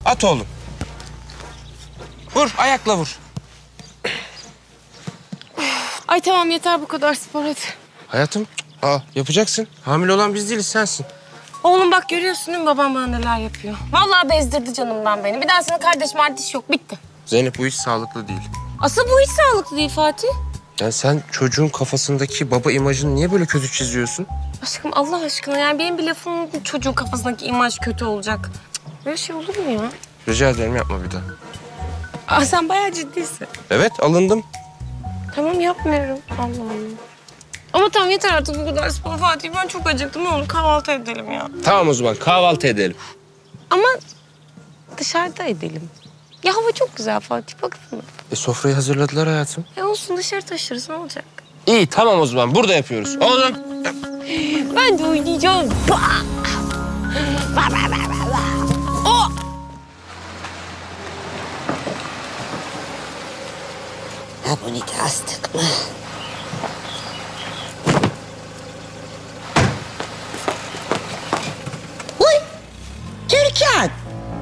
At oğlum. Vur, ayakla vur. Ay tamam yeter bu kadar spor hadi. Hayatım, yapacaksın. Hamile olan biz değiliz, sensin. Oğlum bak görüyorsun değil mi babam bana neler yapıyor. Vallahi bezdirdi canımdan beni. Bir daha sana kardeş yok bitti. Zeynep, bu hiç sağlıklı değil. Asıl bu hiç sağlıklı değil Fatih. Yani sen çocuğun kafasındaki baba imajını niye böyle kötü çiziyorsun? Aşkım Allah aşkına yani benim bir lafım çocuğun kafasındaki imaj kötü olacak. Cık, böyle şey olur mu ya? Rica ederim, yapma bir daha. Sen bayağı ciddisin. Evet, alındım. Tamam yapmıyorum. Allah Allah. Ama tamam yeter artık bu kadar spor Fatih. Ben çok acıktım. Ne olur kahvaltı edelim ya. Tamam o zaman, kahvaltı edelim. Ama dışarıda edelim. Ya hava çok güzel Fatih baksana. Sofrayı hazırladılar hayatım. Olsun dışarı taşırız ne olacak? İyi, tamam o zaman, burada yapıyoruz. Oğlum. Ben de oynayacağım. Oh! Ha bunu da astık mı? Uy! Türkan!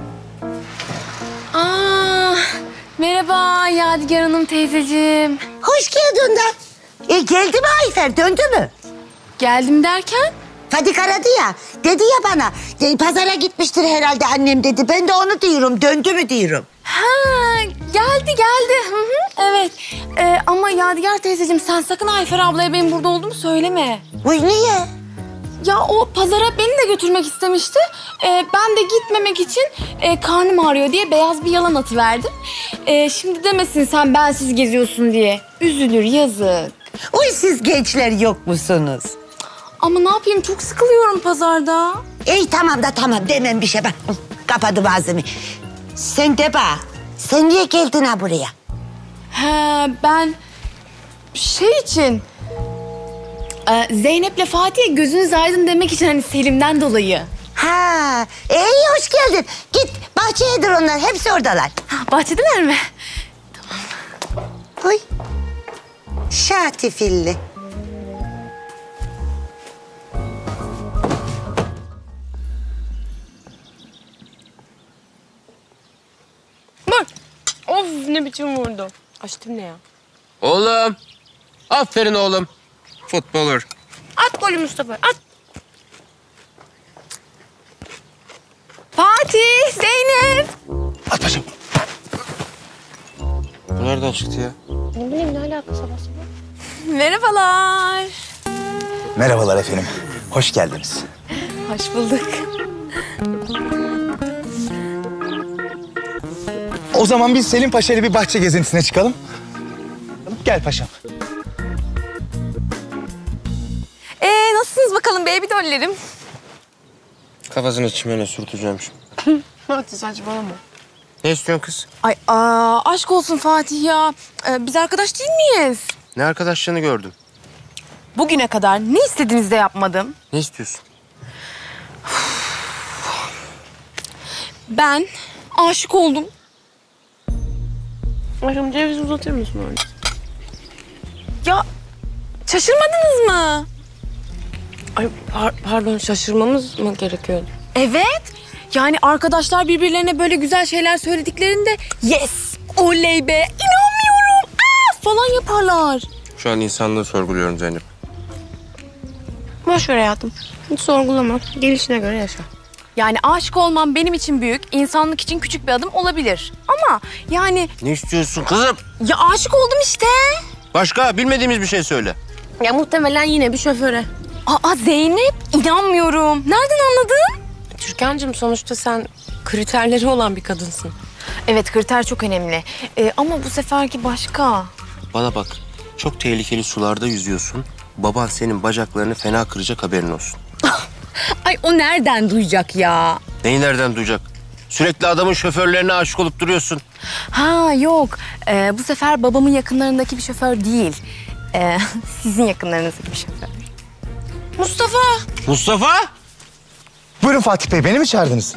Merhaba Yadigar Hanım teyzeciğim. Hoş geldin de. Geldi mi Ayfer? Döndü mü? Geldim derken? Fadik aradı ya. Dedi ya bana. Pazara gitmiştir herhalde annem dedi. Ben de onu diyorum. Döndü mü diyorum. Ha geldi. Hı hı, evet. Ama Yadigar teyzeciğim sen sakın Ayfer ablaya benim burada olduğumu söyleme. Uy niye? Ya o pazara beni de götürmek istemişti. Ben de gitmemek için karnım ağrıyor diye beyaz bir yalan atıverdim. Şimdi demesin sen bensiz geziyorsun diye. Üzülür yazık. Uy siz gençler yok musunuz? Ama ne yapayım çok sıkılıyorum pazarda. İyi tamam da tamam demem bir şey bak. Kapadım ağzımı. Sen de bak. Sen niye geldin ha buraya? He ben şey için... Zeynep'le Fatih'e gözünüz aydın demek için hani Selim'den dolayı. Ha, iyi hoş geldin. Git bahçeyedir onlar. Hepsi oradalar. Ha, bahçedeler mi? Uy. Şatifilli. Bak. Of ne biçim vurdu. Açtım ne ya? Oğlum. Aferin oğlum. Futbolur. At golü Mustafa at. Fatih, Zeynep. At paşam. Bu nereden çıktı ya? Ne bileyim ne alaka sabah sabah. Merhabalar. Merhabalar efendim. Hoş geldiniz. Hoş bulduk. O zaman biz Selim Paşa ile bir bahçe gezintisine çıkalım. Gel paşam. Nasılsınız bakalım baby dollerim? Kafasını çimene sürteceğim şimdi. Hadi saçmalama. Ne istiyorsun kız? Ay aşk olsun Fatih ya. Biz arkadaş değil miyiz? Ne arkadaşlığını gördüm. Bugüne kadar ne istediğinizde yapmadım. Ne istiyorsun? Ben aşık oldum. Aşkım ceviz uzatır mısın öyle? Ya şaşırmadınız mı? Ay pardon şaşırmamız mı gerekiyordu? Evet. Yani arkadaşlar birbirlerine böyle güzel şeyler söylediklerinde yes, oley be, inanmıyorum falan yaparlar. Şu an insanlığı sorguluyorum Zeynep. Boş ver hayatım. Hiç sorgulama. Gelişine göre yaşa. Yani aşık olmam benim için büyük, insanlık için küçük bir adım olabilir. Ama yani... Ne istiyorsun kızım? Ya aşık oldum işte. Başka bilmediğimiz bir şey söyle. Ya muhtemelen yine bir şoföre. Aa Zeynep, inanmıyorum. Nereden anladın? Türkan'cığım sonuçta sen kriterleri olan bir kadınsın. Evet kriter çok önemli. Ama bu seferki başka. Bana bak, çok tehlikeli sularda yüzüyorsun. Baban senin bacaklarını fena kıracak, haberin olsun. Ay o nereden duyacak ya? Neyi nereden duyacak? Sürekli adamın şoförlerine aşık olup duruyorsun. Ha yok. Bu sefer babamın yakınlarındaki bir şoför değil. Sizin yakınlarınızdaki bir şoför. Mustafa. Mustafa? Buyurun Fatih Bey, beni mi çağırdınız?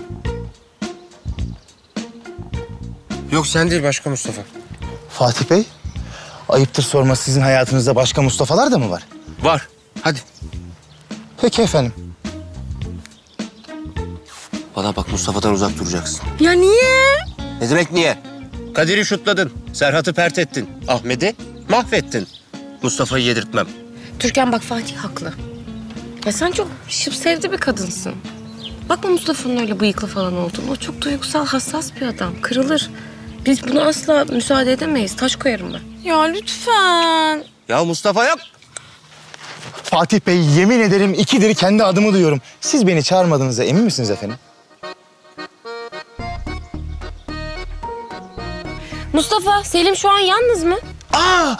Yok sen değil, başka Mustafa. Fatih Bey, ayıptır sorması, sizin hayatınızda başka Mustafa'lar da mı var? Var. Hadi. Peki efendim. Bana bak, Mustafa'dan uzak duracaksın. Ya niye? Ne demek niye? Kadir'i şutladın, Serhat'ı pert ettin, Ahmet'i mahvettin. Mustafa'yı yedirtmem. Türkan bak, Fatih haklı. Ya sen çok şıp sevdi bir kadınsın. Bakma Mustafa'nın öyle bıyıklı falan olduğunu. O çok duygusal, hassas bir adam. Kırılır. Biz buna asla müsaade edemeyiz. Taş koyarım ben. Ya lütfen. Ya Mustafa yok. Fatih Bey, yemin ederim ikidir kendi adımı duyuyorum. Siz beni çağırmadığınıza emin misiniz efendim? Mustafa, Selim şu an yalnız mı? Aa!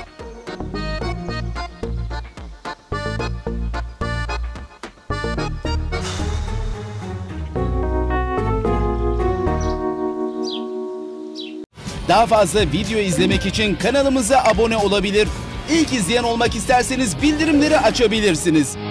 Daha fazla video izlemek için kanalımıza abone olabilir. İlk izleyen olmak isterseniz bildirimleri açabilirsiniz.